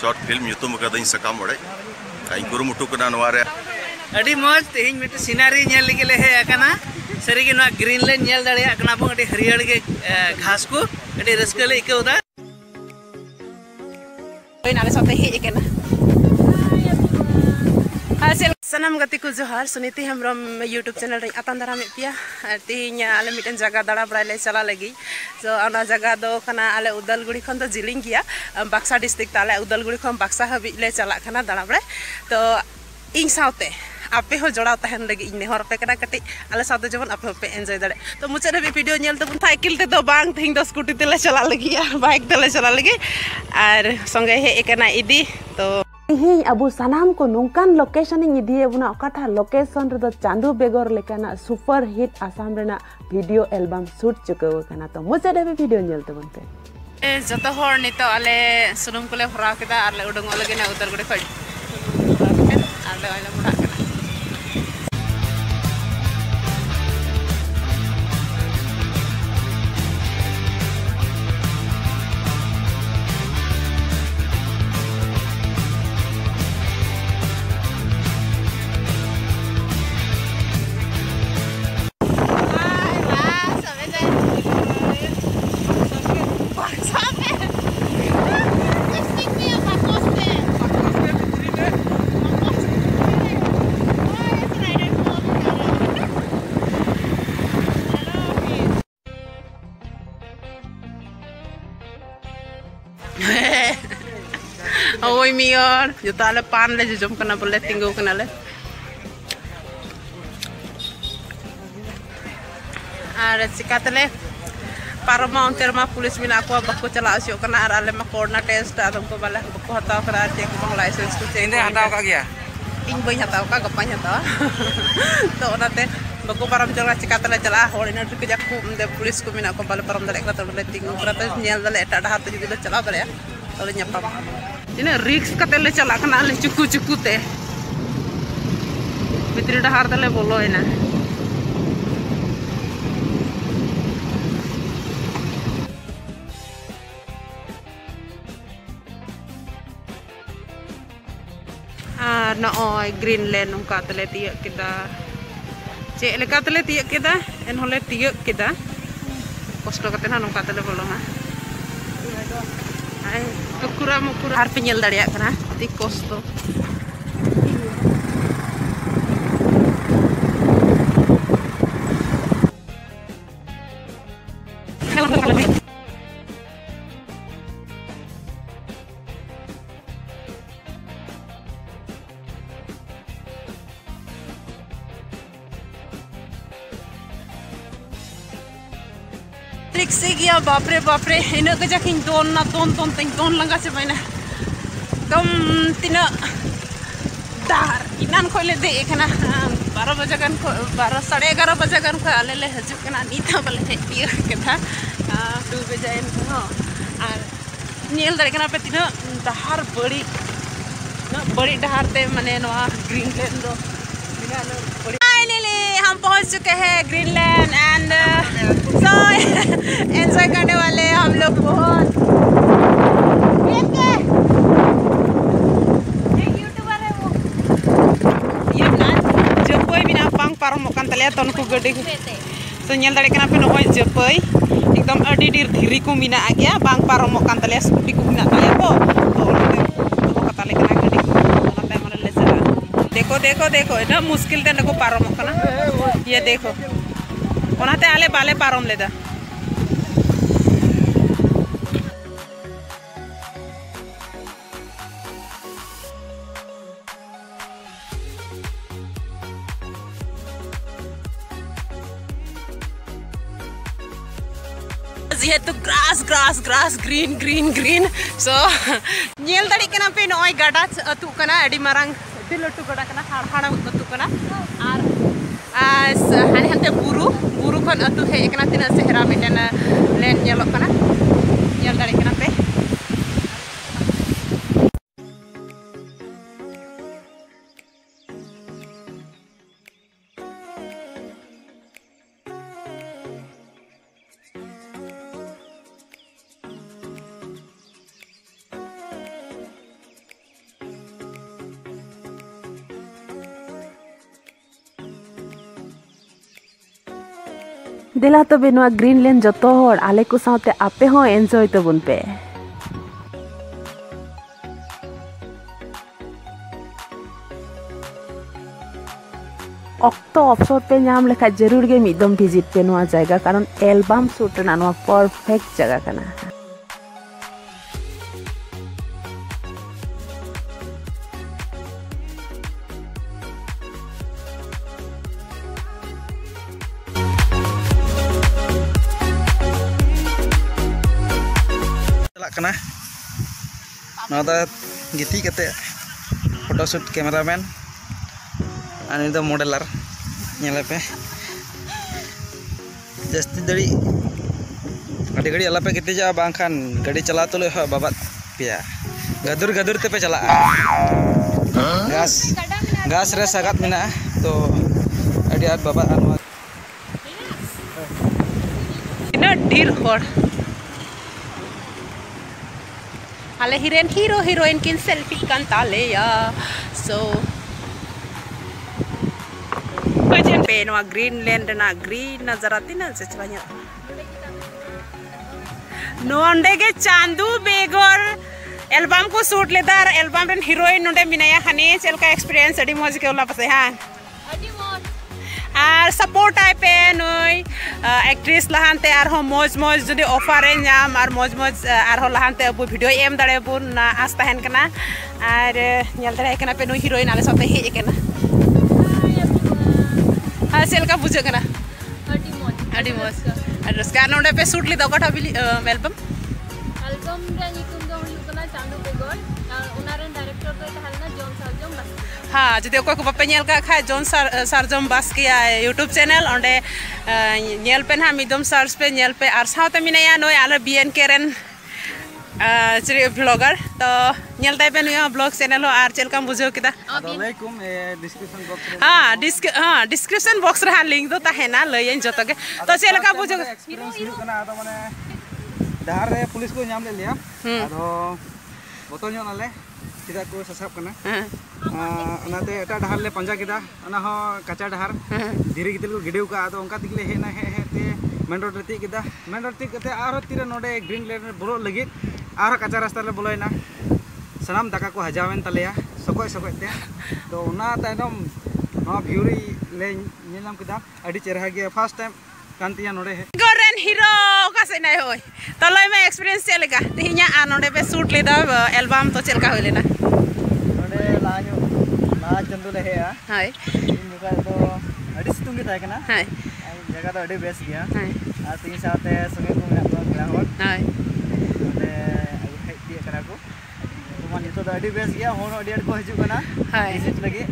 Short film युतुम कदई सकाम ओड़े आई कुरुमुटु कना नवारे अड़ी मौज तेहिं मिट सीनारी नेल लगे ले हे अकना सरीगे ना ग्रीनलैंड नेल दाड़िया कना बो अड़ी हरियर गे घास को अड़ी रस्क ले इकौदा ओइ नाले साथे हे एकना सनम गति को जोहार सुनीति हमरम यूट्यूब चैनल रे आतान दारा में पिया तेहिं आले मिटन जगह दाड़ा बड़ा ले चला लगी तो अना जगह दो कना आले उदलगुड़ी खन तो जिलिंग गया बक्सा डिस्ट्रिक्ट ताले उदलगुड़ी खन बक्सा हबी ले चला खना दाड़ा बड़ा तो इन साउते आपे हो जोड़ा तहन लगी इन नेहर पे कना कटी आले साउते जवन आपे पे एंजॉय दाड़े तो मुचाद हबी वीडियो नेल तबन साइकिल ते दो बांग तेहिं दो स्कूटी ते ले चला लगी बाइक ते ले चला लगी और संगे हे एकना इदी तो अब सानाम को नोंकान लोकेशन इदिए बुना अकाथा लोकेशन रे चांदू बेगर लेकाना सुपर हिट आसाम रेना वीडियो एल्बम शूट चुकाव कना तो मुचाद हबी वीडियो नेल तबन पे जतो हर नितो आले सुनुम कोले हरा केदा आले उडंग लगे ना उदलगुड़ी खड आले आले मुडा केना ओय मियर जता ले पान ले जम कना बोले तिंगो कना ले आर चिकातले पारमा अंतरमा पुलिस मिना को बको चला आसियो कना आर आले मा कोरोना टेस्ट आदम को बाले बको हताव करा चेक बंग लाइसेंस को चेक हताव का गया इन बई हताव का गप्पा हताव तो ओनाते बको पारम चला चिकातले चला होरिना टुक जाकू दे पुलिस को मिना को बाले पारम दले का तो बोले तिंगो करा तो नेल दले एटा हाथ जुदी ले चला दले तो ᱧᱟᱯᱟᱢ इने रिक्स कते ले चला कना ले चुकु चुकु ते भितरी डहार तले बोलोयना आर नॉय ग्रीनलैंड उनका तले तियक केदा चे लेका तले तियक केदा एन होले तियक केदा कष्ट कते ना नोका तले बोलोमा Ukura mukura har penyel daria kana ti kosto trick से गया बापरे इन गजाकिन दोन लंगा से मैंने दम तीना दार इनान खोले दे एकना 12 बजे गन 12 11:30 बजे गन को आले ले हजु कना नीता बले हे पिया केथा 2 बजे इन हो और नेल दरे कना पे तीना दहार बड़ी दहार ते माने नवा ग्रीनलैंड रो फाइनली हम पहुंच चुके हैं ग्रीनलैंड एंड सो एंजॉय करने वाले हम लोग बहुत यूट्यूबर है वो ये ना जब कोई बिना पांग पारम मकान तले तो उनको गड्डी तो नेल दाड़े कना पे नोय जपई एकदम अडी डीर धीरी को मिना आ गया बांग पारम मकान तले स्कूटी को मिना तले तो ओनते तो कता ले कना गड्डी ओना पे माने ले चला देखो इतना मुश्किल ते नको पारम कना ये देखो ओनाते आले बाले पारम लेदा जेहेतु ग्रास ग्रीन सो नेल दाड़ी कना पे नय गाडा अतु कना अडी मारंग दिलटु गडा कना हाड़ा अतु कना आर हाने हानते बुरु खन अतु हे कना तिना सेहरा मिटन लेन नेलो कना नेल दाड़ी कना पे देला तबे नोआ ग्रीनलैंड जतो होड़ आले को साथे आपे हो एंजॉय तबुन पे। ऑक्टो अवसर पे नाम लेखा जरूर गे मिदम विजिट पे नोआ जाएगा कारण एल्बम शूट ना नोआ परफेक्ट जगह कना। कना नोदा गिती कते फोटोशूट कैमरामैन आनी दो मॉडलर नेले पे जस्ती दड़ी गाड़ी गाड़ी अला पे गिती जा बांखान गाड़ी चला तो ले बाबा पिया गदुर गदुर ते पे चला गास रे सगात मिना तो अड़ी आर बाबा अनवा इना डीर होड़ आले हीरो हीरोइन किन selfie kan tale ya so kajen pe no greenland na green nazarati na sechbanya no onde ge chandu begor album ko shoot leda ar album ren heroine onde minaya khane chel ka experience adi moj ke ola pase ha adi moj আর support আইপে নই actress लहानते are हो मौज मौज जदि offer ए नाम are मौज मौज आर हो लहानते अब वीडियो एम दाड़े बुन आस तहन कना आर नेल दाड़े कना पे नई हीरोइन आले साथे हेज कना हां सेलका बुझे कना अडी मौज आर रस्का नोडे पे शूट लिदा कटा बिली एल्बम रे निकुम दो हुयु कना चांदू बेगोर उनारेन डायरेक्टर दो तहलना जॉन सारजम बस हाँ जदि ओको को बापे नेल का खाय जॉन सारजम बस के यूट्यूब चैनल ओंडे नेल पे ना मिदम सर्च पे नेल पे आर साउते मिनाया नय आले बीएन केरन चरी ब्लॉगर तो नेल ताइ पे नय ब्लॉग चैनल हो आर चेलकाम बुझो किदा वालेकुम डिस्क्रिप्शन बॉक्स रे हाँ डिस्क्रिप्शन बॉक्स रे लिंक दो ताहेना लयन जतो के तो चेलका बुझो एक्सपीरियंस हुई कना आदो माने डहार रे पुलिस को नाम ले लिया आदो बोतल ᱧᱚᱜ नाले किदा को ससाब कना अनाते एटा डहार ले पंजा किदा अना हो कच्चा डहार धीरे गितल को गिडिउ का आदो उनका तिगले हेना हे ते मेन रोड रे किदा मेन रोड कते आरो तीरे नोडे ग्रीनलैंड रे बोलो लगी आरो कच्चा रास्ता ले बोलोइना सनाम दाका को हजावेन तलेया सकोय सकोय ते तो उना तायनम नो भ्यूरी ले नेलाम किदा अडी चेहरा गे फर्स्ट टाइम कांतिया नोडे हे गोरेन हीरो का से नै होय तलय में एक्सपीरियंस चलेगा तिहिया आ नोडे पे शूट लेदा एल्बम तो चलका होय लेना नोडे लाño ना चंदू ले हेया हाय इन जगह तो अडी सितुंग गे ताय कना हाय जगह तो अडी बेस गया हाय आ तीन साथे संगे को मेना को मेरा होड हाय नोडे अगु हेज दिया कना को तो मान तो अडी बेस गया होन अडी अड को हिजु कना हाय विजिट लगी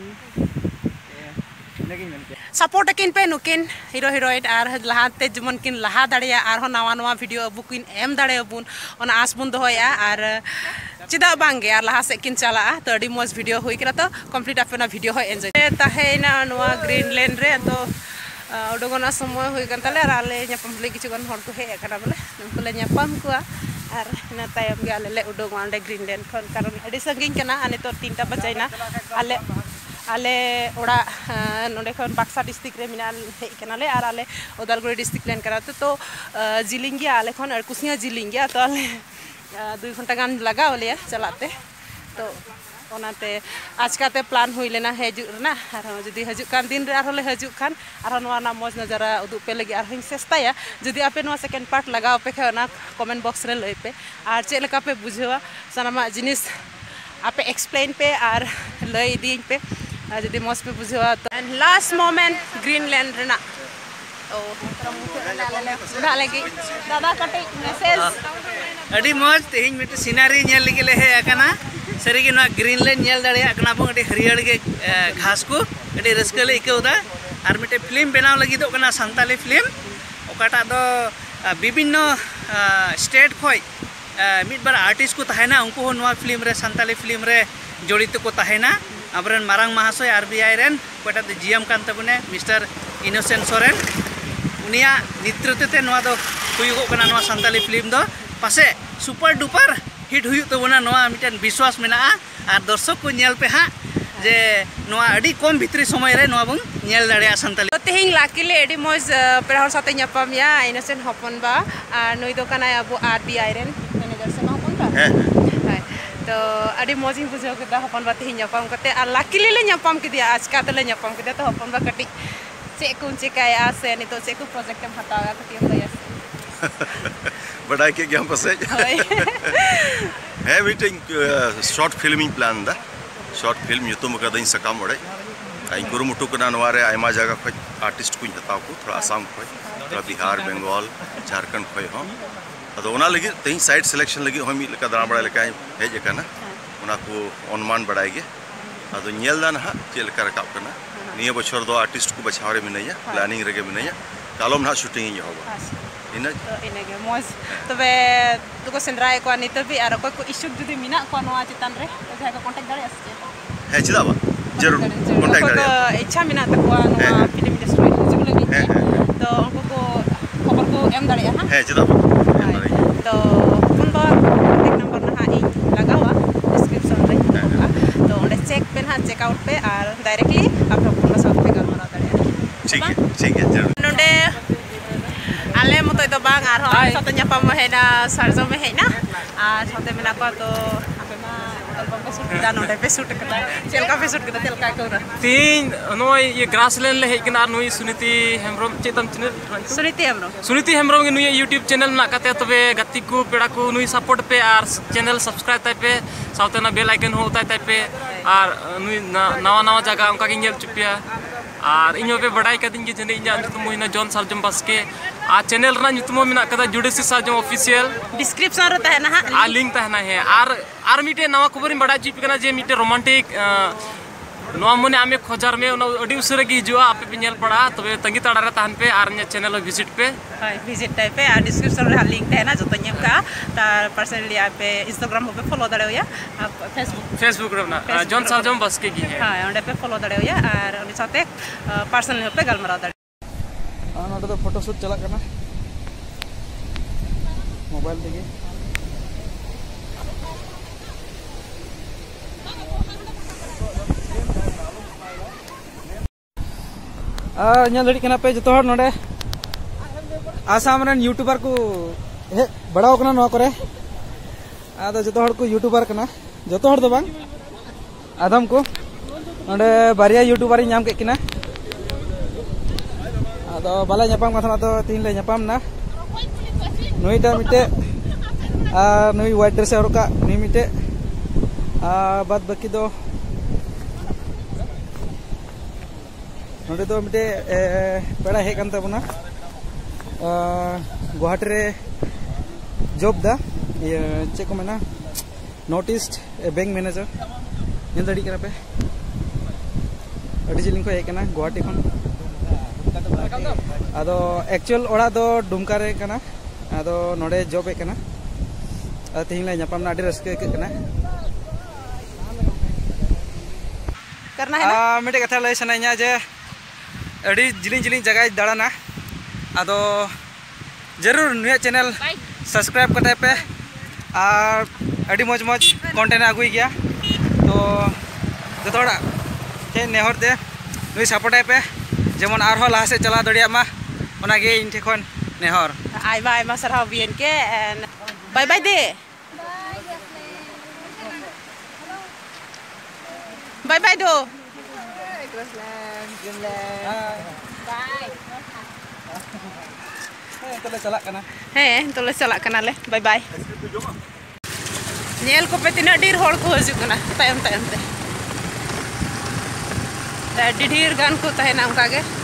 सपोर्ट किन पे नुकिन हीरो हीरोइन आर लहाते जमन किन लहा दाड़िया आर हो नवा नवा वीडियो अबु किन एम दाड़े अबुन ओना आस बुन दोया आर चिदा बांगे आर लहा से किन चला तो अडी मौज वीडियो हुई करा तो कंप्लीट अपना वीडियो हो एंजॉय ताहेना नवा ग्रीनलैंड रे तो उडोगना समय हुई कन तले आर आले ᱧᱟᱯᱟᱢ ले किछु गन हर को हे करा बोले उनको ले ᱧᱟᱯᱟᱢ कुआ आर ना तायम गे आले ले उडोग वांडे ग्रीनलैंड खन कारण अडी संगिन कना आने तो 3टा बजाइना आले आले ओड़ा नोडे खन बाक्सा डिस्ट्रिक्ट रे मिना हे कनाले आर आले उदालगुड़ी डिस्ट्रिक्ट लेन कराते तो जिलिंगिया आले खन आर कुसिया जिलिंगिया तो आले 2 घंटा गान लगाव ले चलाते तो ओनाते आजकाते प्लान हुई लेना हेजु ना आर जदी हजु कान दिन रे आर ले हजु खान आर नवा ना मौज नजारा उदुग पे लगी आर हिं चेष्टाया जदी आपे नवा सेकेंड पार्ट लगाव पे खाना कमेंट बॉक्स रे लई पे आर चे लेका पे बुझेवा सनामा जिनिस आपे एक्सप्लेन पे आर लई दिन पे जदी मौज पे बुझेवा तो एंड लास्ट मोमेंट ग्रीनलैंड रे ना ओ उड़ा लगी दादा कटे मैसेज अडी मौज तेहिं मिट सीनरी नेल लगी ले हे अकना सरीगे ना ग्रीनलैंड नेल दाड़िया कना बो अडी हरियर गे घास को अडी रस्का ले इकौदा आर मिटे फिल्म बनाव लगी दो कना संताली फिल्म ओकाटा दो विभिन्न स्टेट खोय मिट बार आर्टिस्ट को तहेना उनको हो नवा फिल्म रे संताली फिल्म रे जड़ित को तहेना आबरेन मारांग महाशय आरबीआई रेन कोटा दो जीएम कान तबने मिस्टर इनोसेंट सोरेन उनिया नेतृत्व ते नवा दो हुयुगो कना नवा संताली फिल्म दो पासे सुपर डुपर हिट हुयु तबना नवा मिटन विश्वास मेना आर दर्शक को नेल पे हा जे नोआ अडी कम भितरी समय रे नोआ बंग नेल दाड़े सानताली तेहिं लाकिले एडी मज पेड़ा हर साथे ᱧᱟᱯᱟᱢ या इनोसेंट हपन बा और नुई दो कना अब आरबीआई रेन मैनेजर से हपन बा हाय तो अडी मज ही बुझाव केदा हपन बा तेहिं ᱧᱟᱯᱟᱢ कते आ लाकिले ले ᱧᱟᱯᱟम केदिया आज का तले ᱧᱟᱯᱟम केदा तो हपन बा कटी चे कुन चिकाया से नि तो चे को प्रोजेक्ट हम हटावा कटी लया बड़ा के क्या पसे है मीटिंग शॉर्ट फिल्मिंग प्लान दा शॉर्ट फिल्म युतुम का दिन सकाम ओडे आई कुरुमुटु कना नवारे आयमा जगह खय आर्टिस्ट को हताव को थोड़ा आसाम खय थोड़ा बिहार बंगाल झारखंड खय हो अदो ओना लगी तेई साइड सिलेक्शन लगी हम लका दाण बड़ा लका हेज कना ओना को अनुमान बड़ाई गे अदो नेल दान हा चे लका रकाब कना निया बछर दो आर्टिस्ट को बछाव रे मिनैया प्लानिंग रेगे मिनैया कालम ना शूटिंग ही होबा इना इनेगे मज तबे तुको सेंद्राय को नितबी आर को इशू जुदी मिना को नोआ चितान रे तो जाय को कांटेक्ट दाड़े आसे है चिदा बा जरूर कांटेक्ट दाड़े इच्छा मिना तकवा नोआ फिल्म इंडस्ट्री हिजुग लगी तो उनको को खबर को एम दाड़े हां है चिदा बा तो फोन बा कांटेक्ट नंबर ना इन लगावा डिस्क्रिप्शन रे तो ओंडे चेक पे ना चेक आउट पे और डायरेक्टली आप लोग फोन साथ पे गलमारा दाड़े ठीक है जरूर नोंडे आले मतो तो बांग आर हो साथे ᱧᱟᱯᱟᱢ हेना सरजम हेना आ साथे मेना को तो आपे मा एल्बम पे शूट दा नोंडे पे शूट कदा चेलका पे शूट कदा चेलका को तीन नोय ये ग्रासलैंड ले हेक ना नुई सुनीति हेमरम चेतम चैनल सुनीति हेमरम के नुई यूट्यूब चैनल ना कते तबे गति को पेड़ा को नुई सपोर्ट पे आर चैनल सब्सक्राइब ताइ पे साथे ना बेल आइकन हो ताइ पे आर नुई नवा नवा जगह उनका के नेल चुपिया और इन पे बड़ाई कदिन के जने इना तुम मोइना जॉन सार्जम बास्के आ चैनल रा तुम मिना कदा जुडिसी सार्जम ऑफिशियल डिस्क्रिप्शन रे तहना आ लिंक तहना है आर मिटे नवा खबर बड़ा चिप कना जे मिटे रोमांटिक नवा मने आमे खोजार में अडी उसरे की हिजुआ आपे पे नेल पड़ा तबे तंगी तड़ा रे तहन पे आर ने चैनल विजिट पे हाय विजिट टाइप पे आ डिस्क्रिप्शन रे लिंक तहना जो तन्यम का तार पर्सनली आपे इंस्टाग्राम पे फॉलो दड़े या फेसबुक रे ना जॉन सार्जम बास्के की है हां ओंडे पे फॉलो दड़े या और उनी साथे पर्सनली पे गलमरा दड़े नोडे तो फोटोशूट चला करना मोबाइल देगे ᱧᱮᱞ ᱫᱟᱲᱮᱜ ᱠᱟᱱᱟ ᱯᱮ ᱡᱚᱛᱚ ᱦᱚᱲ ᱱᱚᱰᱮ आसाम रन यूट्यूबर को हे बड़ाव कना नोआ करे आदो जतो हड़ को यूट्यूबर कना जतो हड़ दो बांग आदम को नोडे बारिया यूट्यूबर नाम के किना आदो बाला ᱧᱟᱯᱟᱢ कथा तो तीन ले ᱧᱟᱯᱟᱢ ना नुई दा मिटे नुई वाइट ड्रेस हरका नुई मिटे बाद बाकी दो नोडे दो मिटे पेड़ा हे कान ताबना गुवाहाटी रे जॉब दा ये चे को मेना नॉर्थ ईस्ट बैंक मैनेजर नेल दाड़ी करा पे अडी जिलिंग को हे कना गुवाहाटी खन आदो एक्चुअल ओड़ा दो डुमका रे कना आदो नोडे जॉब हे कना तेहिं ले ᱧᱟᱯᱟᱢ ना अडी रस्के के कना करना है ना मिटे कथा लय सनाइया जे अडी जिलिंग जिलिंग जगह दाड़ाना आदो जरूर नुया चैनल सब्सक्राइब करते पे और अड़ी मज मज कंटेंट आगुई गया तो जो थोड़ा चे नेहर दे नुई सपोर्ट पे जेमन आर लहा से चला दड़िया मा ओनागे इन ठेखन नेहर आइमा आइमा सरहाव बियन के बाय बाय दे बाय बाय दो चला कना ले बाय बाय नेल को पे तीना ढेर हड़ को हजू कना तायम तायम ते ढेर गान को तहना उनका के